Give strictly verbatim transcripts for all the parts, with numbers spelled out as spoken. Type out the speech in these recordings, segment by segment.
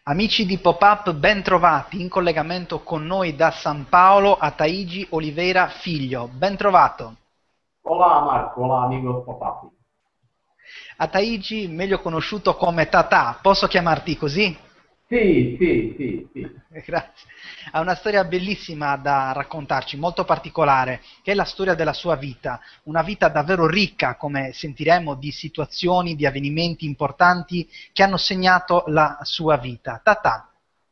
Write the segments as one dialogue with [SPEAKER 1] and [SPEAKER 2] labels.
[SPEAKER 1] Amici di Pop-Up, ben trovati in collegamento con noi da San Paolo, Ataíde Oliveira Filho. Ben trovato.
[SPEAKER 2] Olá, Marco. Olá, amigos Pop-Up.
[SPEAKER 1] Ataíde, meglio conosciuto come Tata, posso chiamarti così?
[SPEAKER 2] Sì, sì, sì, sì.
[SPEAKER 1] Grazie. Ha una storia bellissima da raccontarci, molto particolare, che è la storia della sua vita. Una vita davvero ricca, come sentiremo, di situazioni, di avvenimenti importanti che hanno segnato la sua vita. Tata.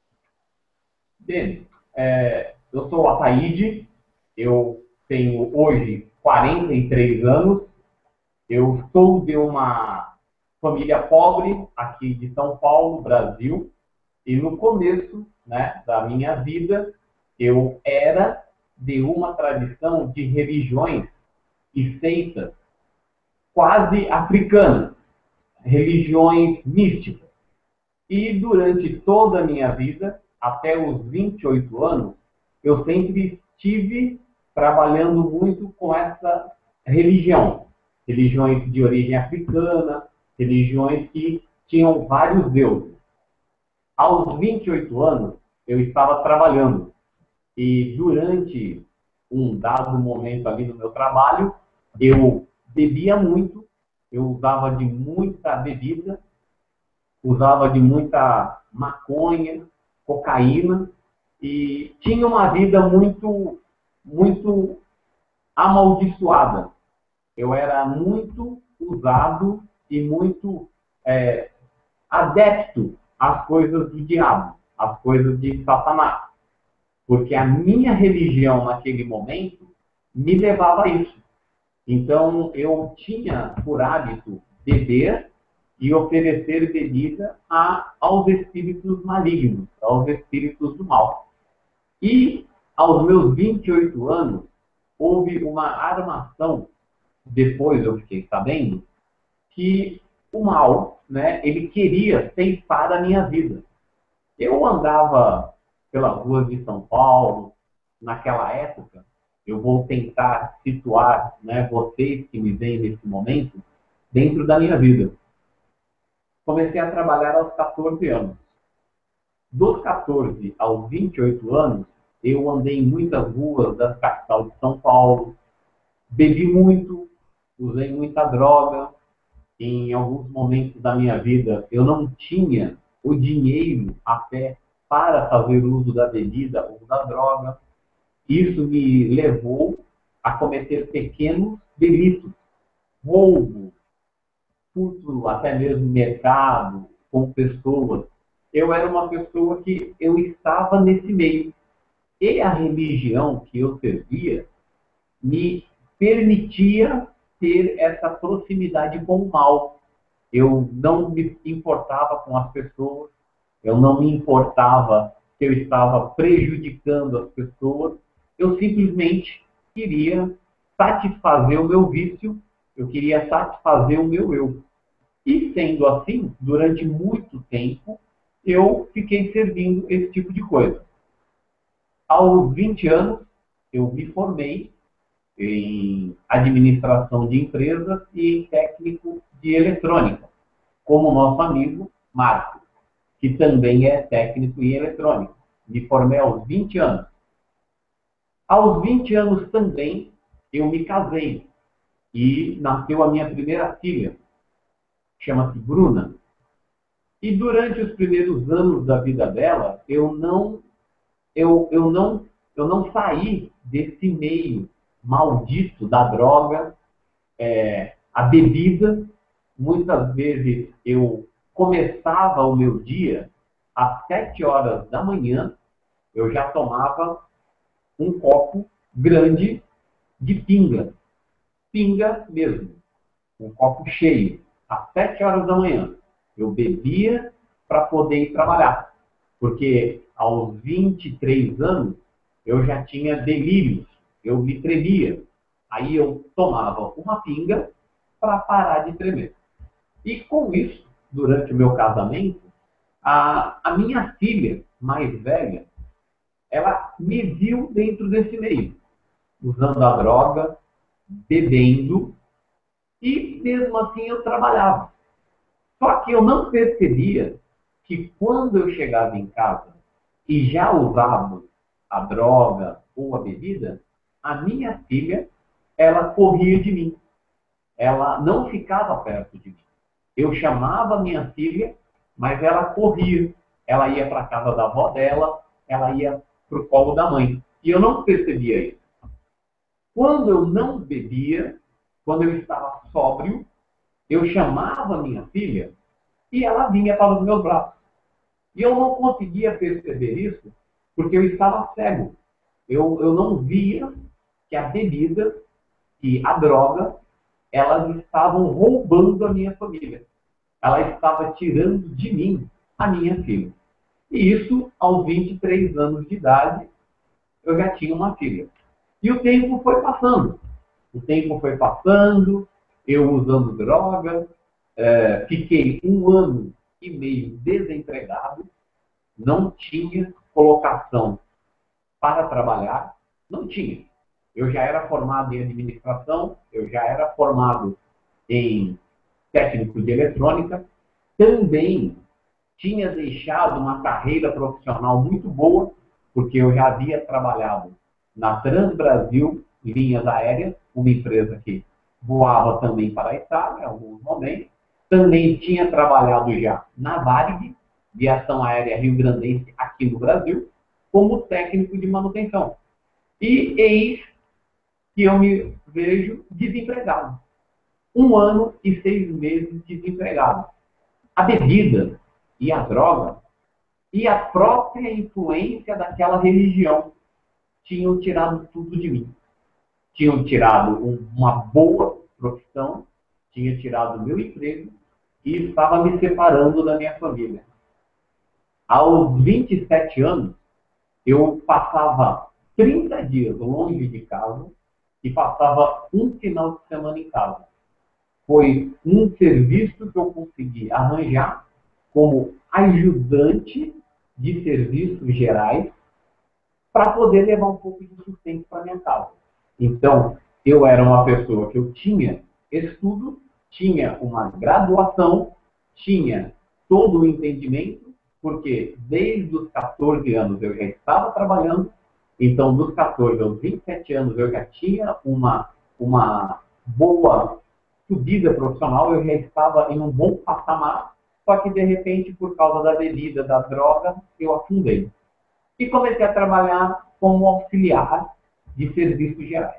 [SPEAKER 2] Bem, é, eu sou o Ataíde, eu tenho hoje quarenta e três anos, eu sou de uma família pobre aqui de São Paulo, Brasil, e no começo, né, da minha vida, eu era de uma tradição de religiões e seitas quase africanas, religiões místicas. E durante toda a minha vida, até os vinte e oito anos, eu sempre estive trabalhando muito com essa religião. Religiões de origem africana, religiões que tinham vários deuses. Aos vinte e oito anos, eu estava trabalhando. E durante um dado momento ali no meu trabalho, eu bebia muito, eu usava de muita bebida, usava de muita maconha, cocaína e tinha uma vida muito, muito amaldiçoada. Eu era muito usado e muito é, adepto às coisas do diabo, às coisas de Satanás. Porque a minha religião naquele momento me levava a isso. Então eu tinha por hábito beber e oferecer bebida a, aos espíritos malignos, aos espíritos do mal. E, aos meus vinte e oito anos, houve uma armação, depois eu fiquei sabendo, que o mal, né, ele queria ceifar a minha vida. Eu andava pelas ruas de São Paulo, naquela época, eu vou tentar situar, né, vocês que me veem nesse momento, dentro da minha vida. Comecei a trabalhar aos quatorze anos. Dos quatorze aos vinte e oito anos, eu andei em muitas ruas da capital de São Paulo, bebi muito, usei muita droga. Em alguns momentos da minha vida, eu não tinha o dinheiro até para fazer uso da bebida ou da droga. Isso me levou a cometer pequenos delitos, roubo, furto, até mesmo mercado, com pessoas. Eu era uma pessoa que eu estava nesse meio. E a religião que eu servia me permitia ter essa proximidade com o mal. Eu não me importava com as pessoas, eu não me importava que eu estava prejudicando as pessoas, eu simplesmente queria satisfazer o meu vício, eu queria satisfazer o meu eu. E sendo assim, durante muito tempo, eu fiquei servindo esse tipo de coisa. Aos vinte anos, eu me formei em administração de empresas e em técnico de eletrônica, como o nosso amigo Marco, que também é técnico em eletrônica. Me formei aos vinte anos. Aos vinte anos também, eu me casei e nasceu a minha primeira filha, chama-se Bruna. E durante os primeiros anos da vida dela, eu não, eu, eu não, eu não saí desse meio maldito da droga, é, a bebida. Muitas vezes eu começava o meu dia às sete horas da manhã, eu já tomava um copo grande de pinga. Pinga mesmo, um copo cheio, às sete horas da manhã. Eu bebia para poder ir trabalhar, porque aos vinte e três anos eu já tinha delírios, eu me tremia. Aí eu tomava uma pinga para parar de tremer. E com isso, durante o meu casamento, a, a minha filha mais velha, ela me viu dentro desse meio, usando a droga, bebendo, e mesmo assim eu trabalhava. Só que eu não percebia que quando eu chegava em casa e já usava a droga ou a bebida, a minha filha, ela corria de mim. Ela não ficava perto de mim. Eu chamava minha filha, mas ela corria. Ela ia para a casa da avó dela, ela ia para o colo da mãe. E eu não percebia isso. Quando eu não bebia, quando eu estava sóbrio, eu chamava minha filha e ela vinha para os meus braços. E eu não conseguia perceber isso porque eu estava cego. Eu, eu não via que a bebida e a droga, elas estavam roubando a minha família. Ela estava tirando de mim a minha filha. E isso, aos vinte e três anos de idade, eu já tinha uma filha. E o tempo foi passando. O tempo foi passando, eu usando drogas, é, fiquei um ano e meio desempregado, não tinha colocação para trabalhar, não tinha. Eu já era formado em administração, eu já era formado em técnico de eletrônica, também tinha deixado uma carreira profissional muito boa, porque eu já havia trabalhado na Transbrasil Linhas Aéreas, uma empresa que voava também para a Itália, em alguns momentos. Também tinha trabalhado já na Varig, Viação Aérea Rio-Grandense, aqui no Brasil, como técnico de manutenção. E eis que eu me vejo desempregado. Um ano e seis meses desempregado. A bebida e a droga e a própria influência daquela religião tinham tirado tudo de mim. Tinham tirado uma boa profissão, tinha tirado o meu emprego e estava me separando da minha família. Aos vinte e sete anos, eu passava trinta dias longe de casa e passava um final de semana em casa. Foi um serviço que eu consegui arranjar como ajudante de serviços gerais para poder levar um pouco de sustento para minha casa. Então, eu era uma pessoa que eu tinha estudo, tinha uma graduação, tinha todo o entendimento, porque desde os quatorze anos eu já estava trabalhando, então dos quatorze aos vinte e sete anos eu já tinha uma, uma boa subida profissional, eu já estava em um bom patamar, só que de repente, por causa da bebida, da droga, eu afundei. E comecei a trabalhar como auxiliar de serviços gerais.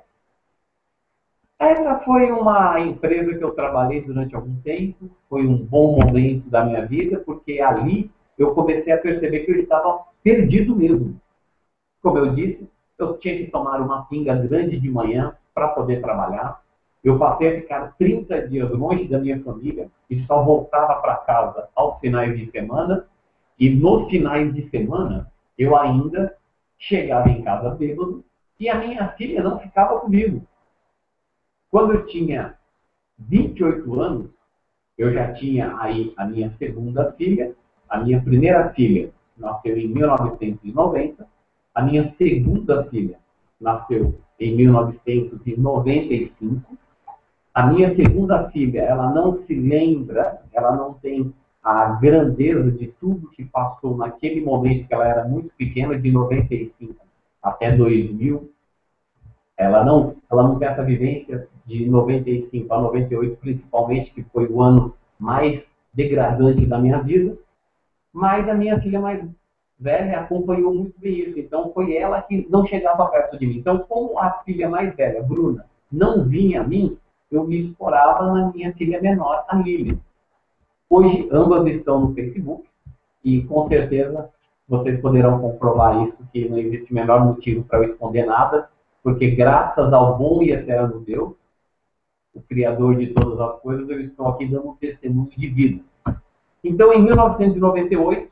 [SPEAKER 2] Essa foi uma empresa que eu trabalhei durante algum tempo, foi um bom momento da minha vida, porque ali eu comecei a perceber que eu estava perdido mesmo. Como eu disse, eu tinha que tomar uma pinga grande de manhã para poder trabalhar. Eu passei a ficar trinta dias longe da minha família e só voltava para casa aos finais de semana. E nos finais de semana, eu ainda chegava em casa bêbado e a minha filha não ficava comigo. Quando eu tinha vinte e oito anos, eu já tinha aí a minha segunda filha. A minha primeira filha nasceu em mil novecentos e noventa. A minha segunda filha nasceu em mil novecentos e noventa e cinco. A minha segunda filha, ela não se lembra, ela não tem a grandeza de tudo que passou naquele momento que ela era muito pequena, de noventa e cinco até dois mil. Ela não, ela não tem essa vivência de noventa e cinco a noventa e oito, principalmente, que foi o ano mais degradante da minha vida. Mas a minha filha mais velha acompanhou muito bem isso. Então, foi ela que não chegava perto de mim. Então, como a filha mais velha, Bruna, não vinha a mim, eu me explorava na minha filha menor, a Lili. Hoje, ambas estão no Facebook e, com certeza, vocês poderão comprovar isso, que não existe o menor motivo para eu esconder nada, porque graças ao bom e eterno Deus, o Criador de todas as coisas, eu estou aqui dando um testemunho de vida. Então, em mil novecentos e noventa e oito,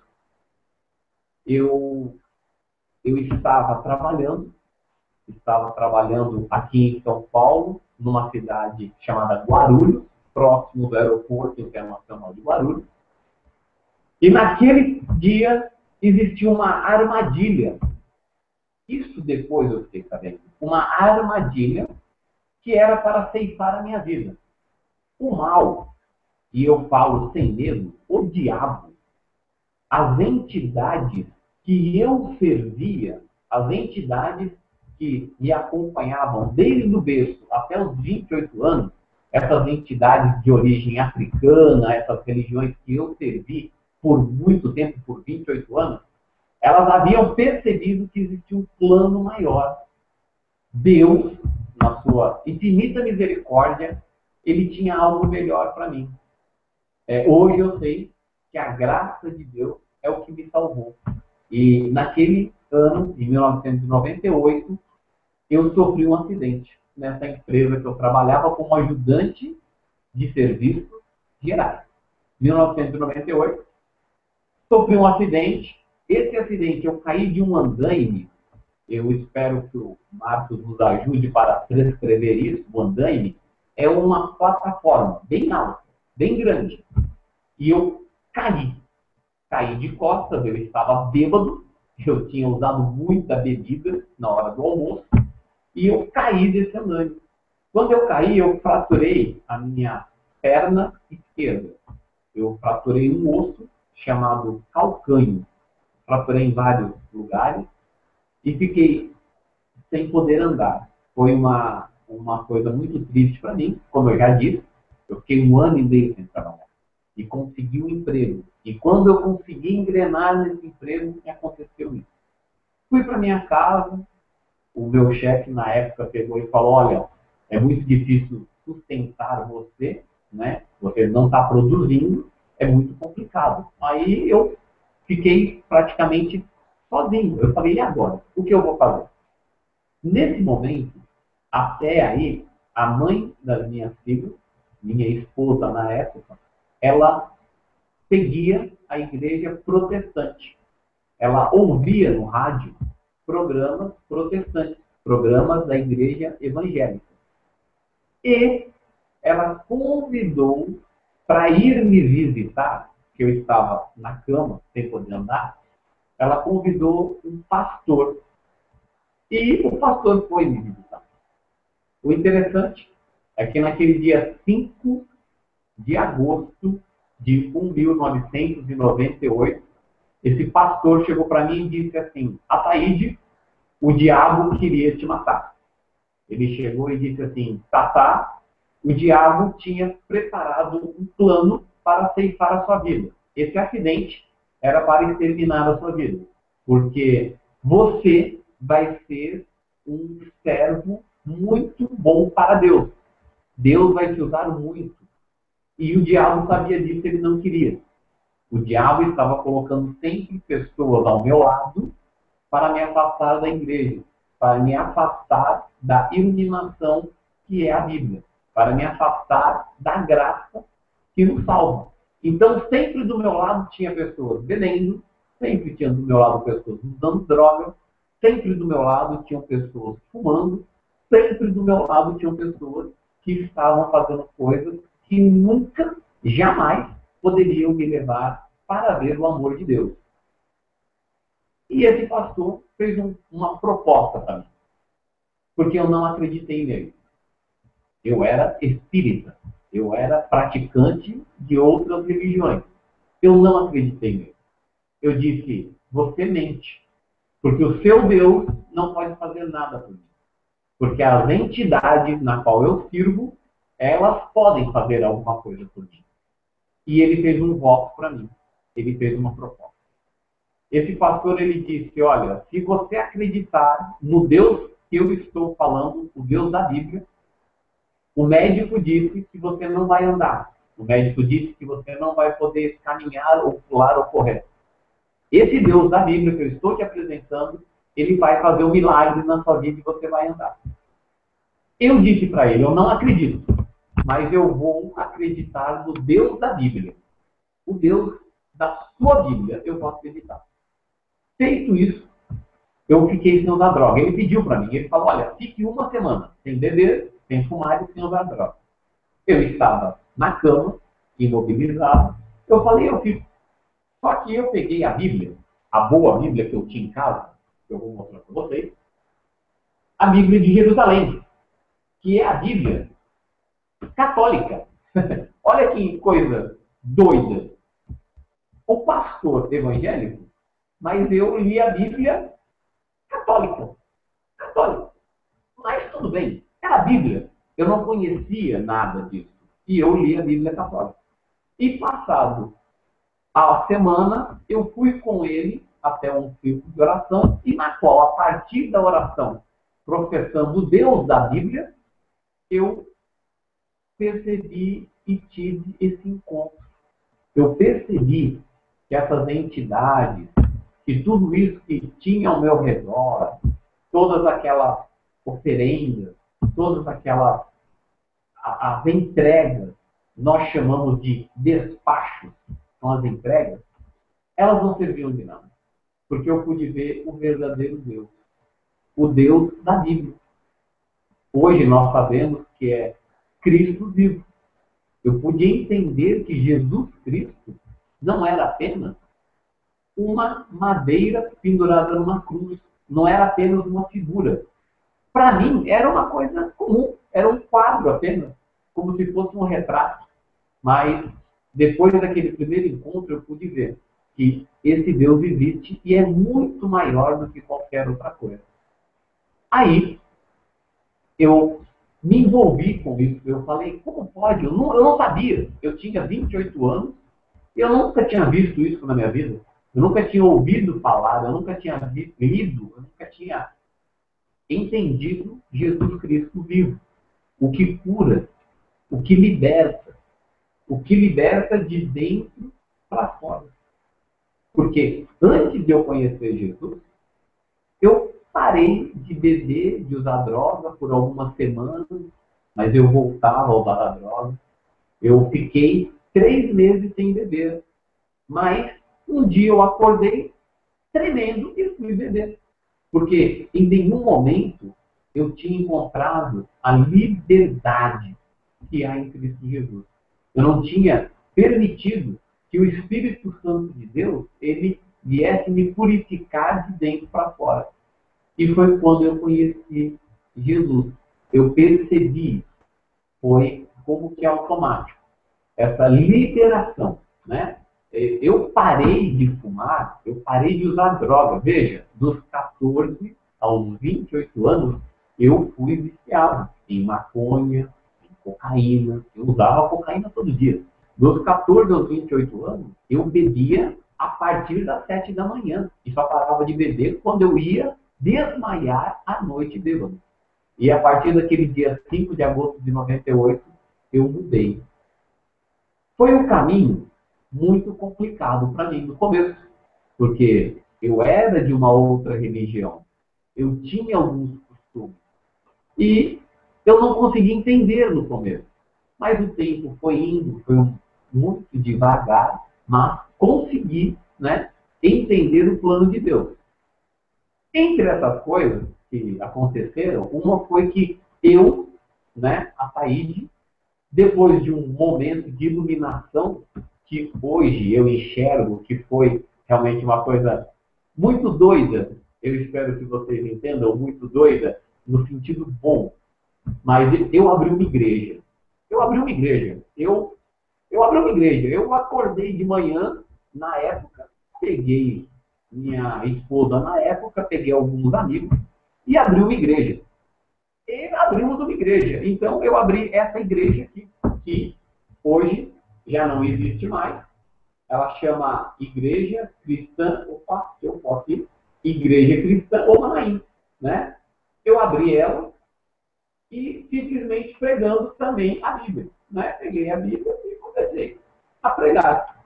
[SPEAKER 2] eu, eu estava trabalhando, estava trabalhando aqui em São Paulo, numa cidade chamada Guarulhos, próximo do aeroporto internacional de Guarulhos. E naquele dia existia uma armadilha. Isso depois eu fiquei sabendo. Uma armadilha que era para ceifar a minha vida. O mal, e eu falo sem medo, o diabo, as entidades que eu servia, as entidades que me acompanhavam desde o berço até os vinte e oito anos, essas entidades de origem africana, essas religiões que eu servi por muito tempo, por vinte e oito anos, elas haviam percebido que existia um plano maior. Deus, na sua infinita misericórdia, ele tinha algo melhor para mim. É, hoje eu sei que a graça de Deus é o que me salvou. E naquele ano, em mil novecentos e noventa e oito, eu sofri um acidente nessa empresa que eu trabalhava como ajudante de serviços gerais. mil novecentos e noventa e oito, sofri um acidente. Esse acidente, eu caí de um andaime. Eu espero que o Marcos nos ajude para transcrever isso. O andaime é uma plataforma bem alta, bem grande. E eu caí. Caí de costas, eu estava bêbado. Eu tinha usado muita bebida na hora do almoço. E eu caí desse andaime. Quando eu caí, eu fraturei a minha perna esquerda. Eu fraturei um osso chamado calcânio. Fraturei em vários lugares e fiquei sem poder andar. Foi uma, uma coisa muito triste para mim, como eu já disse. Eu fiquei um ano e meio sem trabalhar e consegui um emprego. E quando eu consegui engrenar nesse emprego, me aconteceu isso. Fui para minha casa, o meu chefe na época pegou e falou: olha, é muito difícil sustentar você, né? Você não está produzindo, é muito complicado. Aí eu fiquei praticamente sozinho. Eu falei: e agora? O que eu vou fazer? Nesse momento, até aí, a mãe das minhas filhas, minha esposa na época, ela seguia a igreja protestante. Ela ouvia no rádio programas protestantes, programas da igreja evangélica. E ela convidou para ir me visitar, que eu estava na cama, sem poder andar. Ela convidou um pastor. E o pastor foi me visitar. O interessante é que naquele dia cinco de agosto de mil novecentos e noventa e oito, esse pastor chegou para mim e disse assim: Ataíde, o diabo queria te matar. Ele chegou e disse assim: Tatá, o diabo tinha preparado um plano para ceifar a sua vida. Esse acidente era para exterminar a sua vida. Porque você vai ser um servo muito bom para Deus. Deus vai te usar muito. E o diabo sabia disso, ele não queria. O diabo estava colocando sempre pessoas ao meu lado para me afastar da igreja, para me afastar da iluminação que é a Bíblia, para me afastar da graça que nos salva. Então, sempre do meu lado tinha pessoas bebendo, sempre tinha do meu lado pessoas usando droga, sempre do meu lado tinham pessoas fumando, sempre do meu lado tinham pessoas que estavam fazendo coisas que nunca, jamais poderiam me levar para ver o amor de Deus. E esse pastor fez um, uma proposta para mim, porque eu não acreditei nele. Eu era espírita, eu era praticante de outras religiões. Eu não acreditei nele. Eu disse: você mente, porque o seu Deus não pode fazer nada por mim. Porque as entidades na qual eu sirvo, elas podem fazer alguma coisa por mim. E ele fez um voto para mim. Ele fez uma proposta. Esse pastor, ele disse: olha, se você acreditar no Deus que eu estou falando, o Deus da Bíblia, o médico disse que você não vai andar. O médico disse que você não vai poder caminhar, ou pular, ou correr. Esse Deus da Bíblia que eu estou te apresentando, ele vai fazer um milagre na sua vida e você vai andar. Eu disse para ele: eu não acredito, mas eu vou acreditar no Deus da Bíblia. O Deus da sua Bíblia, eu vou acreditar. Feito isso, eu fiquei sem usar droga. Ele pediu para mim, ele falou: olha, fique uma semana sem beber, sem fumar e sem usar droga. Eu estava na cama, imobilizado. Eu falei: eu fico. Só que eu peguei a Bíblia, a boa Bíblia que eu tinha em casa, que eu vou mostrar para vocês, a Bíblia de Jerusalém, que é a Bíblia católica. Olha que coisa doida. o pastor evangélico, mas eu li a Bíblia católica. Católica. Mas tudo bem, era a Bíblia. Eu não conhecia nada disso. E eu li a Bíblia católica. E passado a semana, eu fui com ele até um círculo de oração, e na qual, a partir da oração, professando o Deus da Bíblia, eu percebi e tive esse encontro. Eu percebi que essas entidades, que tudo isso que tinha ao meu redor, todas aquelas oferendas, todas aquelas as entregas, nós chamamos de despachos, são as entregas, elas não serviam de nada. Porque eu pude ver o verdadeiro Deus, o Deus da Bíblia. Hoje nós sabemos que é Cristo vivo. Eu pude entender que Jesus Cristo não era apenas uma madeira pendurada numa cruz, não era apenas uma figura. Para mim, era uma coisa comum, era um quadro apenas, como se fosse um retrato. Mas, depois daquele primeiro encontro, eu pude ver que esse Deus existe e é muito maior do que qualquer outra coisa. Aí, eu me envolvi com isso. Eu falei, como pode? Eu não, eu não sabia. Eu tinha vinte e oito anos e eu nunca tinha visto isso na minha vida. Eu nunca tinha ouvido falar, eu nunca tinha lido, eu nunca tinha entendido Jesus Cristo vivo. O que cura, o que liberta, o que liberta de dentro para fora. Porque antes de eu conhecer Jesus, eu parei de beber, de usar droga por algumas semanas, mas eu voltava a usar a droga. Eu fiquei três meses sem beber. Mas um dia eu acordei tremendo e fui beber. Porque em nenhum momento eu tinha encontrado a liberdade que há em Cristo Jesus. Eu não tinha permitido que o Espírito Santo de Deus ele viesse me purificar de dentro para fora. E foi quando eu conheci Jesus. Eu percebi, foi como que automático, essa liberação, né? Eu parei de fumar, eu parei de usar droga. Veja, dos quatorze aos vinte e oito anos, eu fui viciado em maconha, em cocaína. Eu usava cocaína todo dia. Dos quatorze aos vinte e oito anos, eu bebia a partir das sete da manhã. E só parava de beber quando eu ia desmaiar à noite bêbado. E a partir daquele dia cinco de agosto de noventa e oito, eu mudei. Foi um caminho muito complicado para mim no começo, porque eu era de uma outra religião, eu tinha alguns costumes, e eu não conseguia entender no começo. Mas o tempo foi indo, foi muito devagar, mas consegui, né, entender o plano de Deus. Entre essas coisas que aconteceram, uma foi que eu, né, Ataíde, depois de um momento de iluminação, que hoje eu enxergo que foi realmente uma coisa muito doida, eu espero que vocês entendam, muito doida, no sentido bom, mas eu abri uma igreja. Eu abri uma igreja. Eu, eu abri uma igreja. Eu acordei de manhã, na época, peguei minha esposa na época, peguei alguns amigos e abri uma igreja. E abrimos uma igreja. Então, eu abri essa igreja aqui, que hoje já não existe mais. Ela chama Igreja Cristã, opa, eu posso ir, Igreja Cristã Omanaim, né? Eu abri ela e simplesmente pregando também a Bíblia, né? Peguei a Bíblia e comecei a pregar.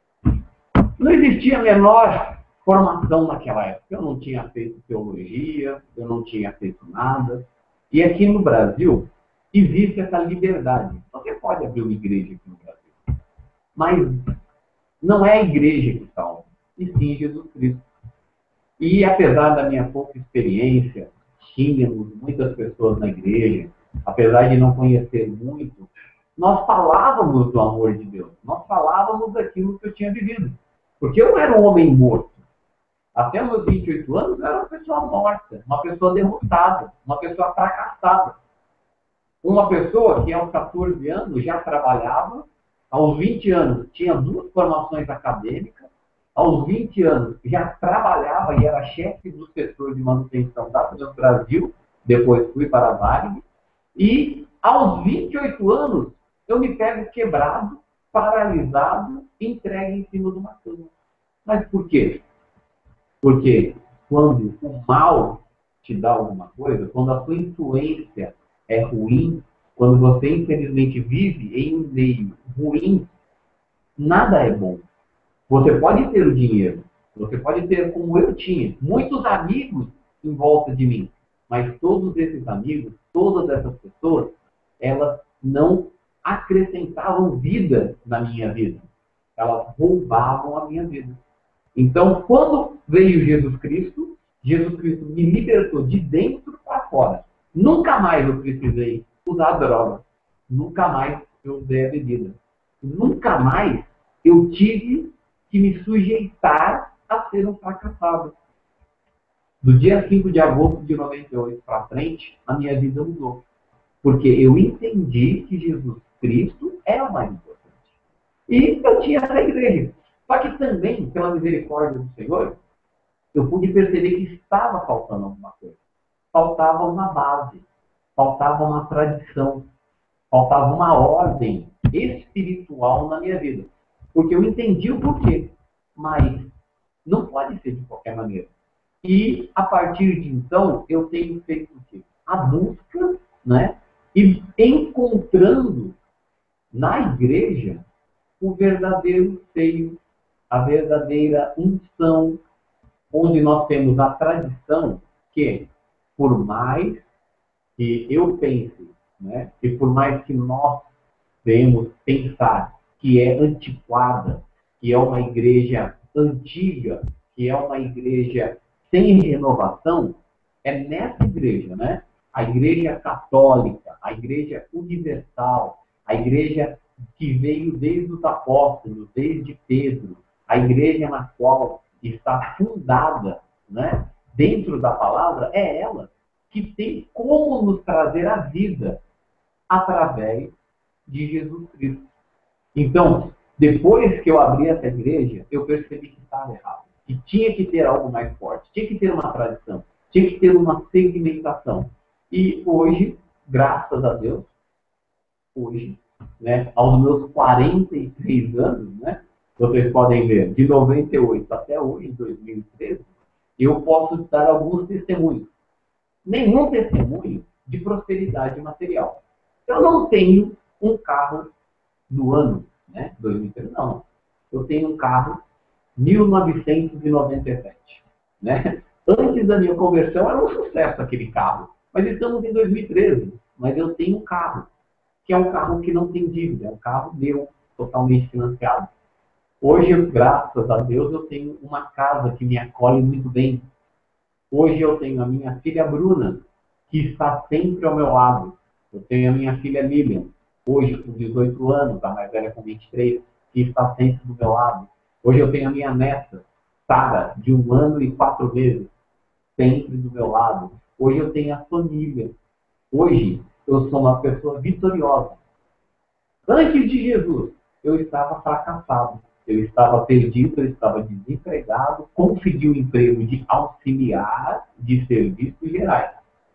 [SPEAKER 2] Não existia a menor formação naquela época. Eu não tinha feito teologia, eu não tinha feito nada. E aqui no Brasil existe essa liberdade. Você pode abrir uma igreja aqui no Brasil. Mas não é a igreja que salva, e sim Jesus Cristo. E apesar da minha pouca experiência, tínhamos muitas pessoas na igreja, apesar de não conhecer muito, nós falávamos do amor de Deus. Nós falávamos daquilo que eu tinha vivido. Porque eu era um homem morto. Até os meus vinte e oito anos, eu era uma pessoa morta, uma pessoa derrotada, uma pessoa fracassada. Uma pessoa que aos quatorze anos já trabalhava, aos vinte anos tinha duas formações acadêmicas, aos vinte anos, já trabalhava e era chefe do setor de manutenção da Trans Brasil, depois fui para a Varig, e aos vinte e oito anos, eu me pego quebrado, paralisado, entregue em cima de uma cama. Mas por quê? Porque quando o mal te dá alguma coisa, quando a sua influência é ruim, quando você infelizmente vive em um meio ruim, nada é bom. Você pode ter o dinheiro, você pode ter, como eu tinha, muitos amigos em volta de mim, mas todos esses amigos, todas essas pessoas, elas não acrescentavam vida na minha vida. Elas roubavam a minha vida. Então, quando veio Jesus Cristo, Jesus Cristo me libertou de dentro para fora. Nunca mais eu precisei usar droga. Nunca mais eu usei a bebida. Nunca mais eu tive que me sujeitar a ser um fracassado. Do dia cinco de agosto de noventa e oito para frente, a minha vida mudou. Porque eu entendi que Jesus Cristo é o mais importante. E eu tinha essa igreja. Só que também, pela misericórdia do Senhor, eu pude perceber que estava faltando alguma coisa. Faltava uma base, faltava uma tradição, faltava uma ordem espiritual na minha vida. Porque eu entendi o porquê, mas não pode ser de qualquer maneira. E, a partir de então, eu tenho feito o quê? A busca, né? E encontrando na igreja o verdadeiro seio, a verdadeira unção, onde nós temos a tradição que, por mais que eu pense, né, e por mais que nós devemos pensar que é antiquada, que é uma igreja antiga, que é uma igreja sem renovação, é nessa igreja, né? A igreja católica, a igreja universal, a igreja que veio desde os apóstolos, desde Pedro, a igreja na qual está fundada, né, dentro da palavra, é ela que tem como nos trazer a vida através de Jesus Cristo. Então, depois que eu abri essa igreja, eu percebi que estava errado. Que tinha que ter algo mais forte, tinha que ter uma tradição, tinha que ter uma segmentação. E hoje, graças a Deus, hoje, né, aos meus quarenta e três anos, né, vocês podem ver, de noventa e oito até hoje, dois mil e treze, eu posso dar alguns testemunhos. Nenhum testemunho de prosperidade material. Eu não tenho um carro do ano, né, dois mil e treze, não. Eu tenho um carro mil novecentos e noventa e sete. Né? Antes da minha conversão era um sucesso aquele carro. Mas estamos em dois mil e treze. Mas eu tenho um carro, que é um carro que não tem dívida. É um carro meu, totalmente financiado. Hoje, graças a Deus, eu tenho uma casa que me acolhe muito bem. Hoje eu tenho a minha filha Bruna, que está sempre ao meu lado. Eu tenho a minha filha Lilian, hoje com dezoito anos, a mais velha com vinte e três, que está sempre do meu lado. Hoje eu tenho a minha neta, Sara, de um ano e quatro meses, sempre do meu lado. Hoje eu tenho a família. Hoje eu sou uma pessoa vitoriosa. Antes de Jesus, eu estava fracassado. Eu estava perdido, eu estava desempregado, consegui um emprego de auxiliar de serviços gerais.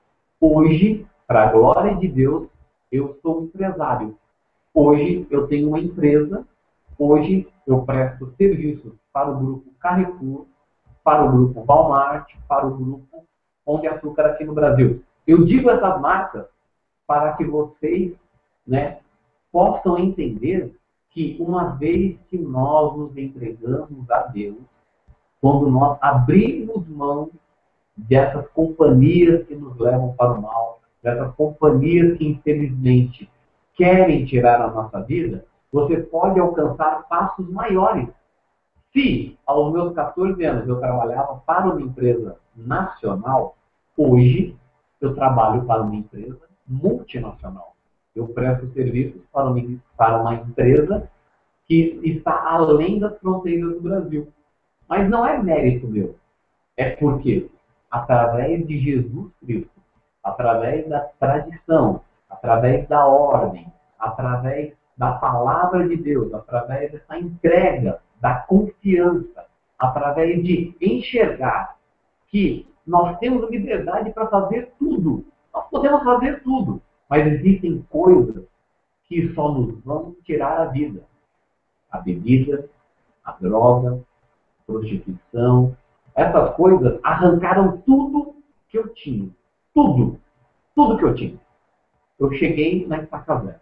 [SPEAKER 2] Hoje, para a glória de Deus, eu sou empresário. Hoje eu tenho uma empresa. Hoje eu presto serviços para o grupo Carrefour, para o grupo Walmart, para o grupo Pão de Açúcar aqui no Brasil. Eu digo essas marcas para que vocês, né, possam entender que uma vez que nós nos entregamos a Deus, quando nós abrimos mão dessas companhias que nos levam para o mal, dessas companhias que infelizmente querem tirar a nossa vida, você pode alcançar passos maiores. Se aos meus quatorze anos eu trabalhava para uma empresa nacional, hoje eu trabalho para uma empresa multinacional. Eu presto serviços para uma, para uma empresa que está além das fronteiras do Brasil. Mas não é mérito meu. É porque, através de Jesus Cristo, através da tradição, através da ordem, através da palavra de Deus, através dessa entrega, da confiança, através de enxergar que nós temos liberdade para fazer tudo. Nós podemos fazer tudo, mas existem coisas que só nos vão tirar a vida. A bebida, a droga, a prostituição, essas coisas arrancaram tudo que eu tinha. Tudo. Tudo que eu tinha. Eu cheguei na estaca zero.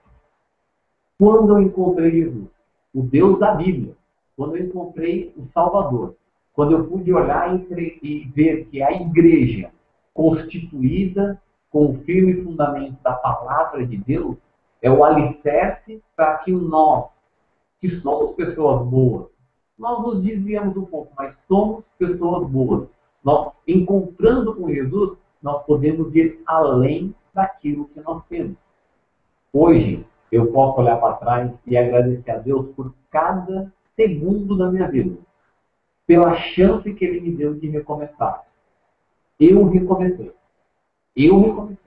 [SPEAKER 2] Quando eu encontrei Jesus, o Deus da Bíblia, quando eu encontrei o Salvador, quando eu pude olhar e ver que a igreja constituída com o firme fundamento da palavra de Deus é o alicerce para que nós, que somos pessoas boas, nós nos desviamos um pouco, mas somos pessoas boas. Nós, encontrando com Jesus, nós podemos ir além daquilo que nós temos. Hoje, eu posso olhar para trás e agradecer a Deus por cada segundo da minha vida, pela chance que Ele me deu de recomeçar. Eu recomecei. Eu recomecei.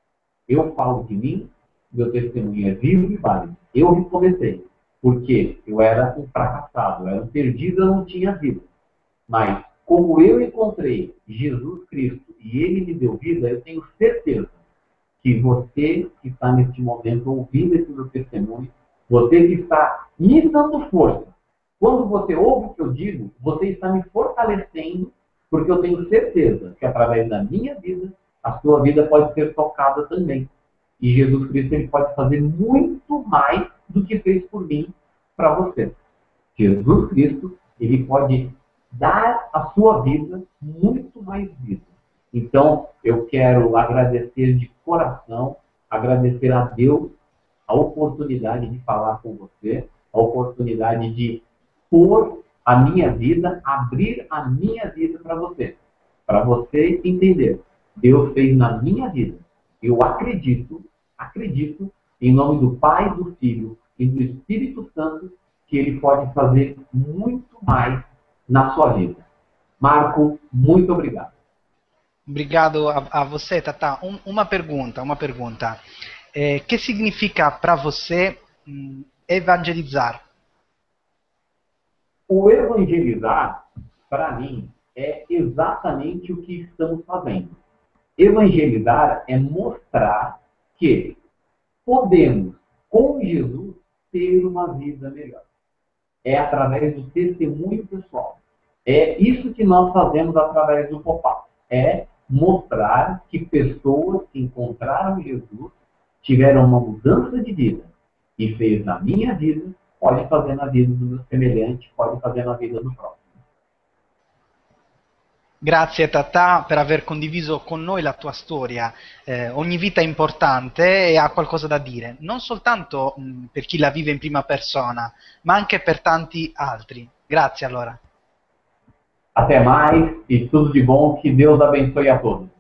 [SPEAKER 2] Eu falo de mim, meu testemunho é vivo e válido. Eu recomecei. Porque eu era um fracassado, eu era um perdido, eu não tinha vida. Mas, como eu encontrei Jesus Cristo e Ele me deu vida, eu tenho certeza que você que está neste momento ouvindo esse meu testemunho, você que está me dando força, quando você ouve o que eu digo, você está me fortalecendo, porque eu tenho certeza que através da minha vida, a sua vida pode ser tocada também. E Jesus Cristo ele pode fazer muito mais do que fez por mim para você. Jesus Cristo ele pode dar à sua vida muito mais vida. Então, eu quero agradecer de coração, agradecer a Deus a oportunidade de falar com você, a oportunidade de pôr a minha vida, abrir a minha vida para você. Para você entender. Deus fez na minha vida. Eu acredito, acredito, em nome do Pai, do Filho e do Espírito Santo, que Ele pode fazer muito mais na sua vida. Marco, muito obrigado.
[SPEAKER 1] Obrigado a, a você, Tata. Um, uma pergunta, uma pergunta. É, que significa para você hum, evangelizar?
[SPEAKER 2] O evangelizar, para mim, é exatamente o que estamos fazendo. Evangelizar é mostrar que podemos, com Jesus, ter uma vida melhor. É através do testemunho pessoal. É isso que nós fazemos através do Popá. É mostrar que pessoas que encontraram Jesus tiveram uma mudança de vida e fez na minha vida, pode fazer na vida do meu semelhante, pode fazer na vida do próximo.
[SPEAKER 1] Grazie Tata per aver condiviso con noi la tua storia. Eh, ogni vita è importante e ha qualcosa da dire, non soltanto mh, per chi la vive in prima persona, ma anche per tanti altri. Grazie allora.
[SPEAKER 2] Até mais e tudo de bom, que Deus abençoe a todos.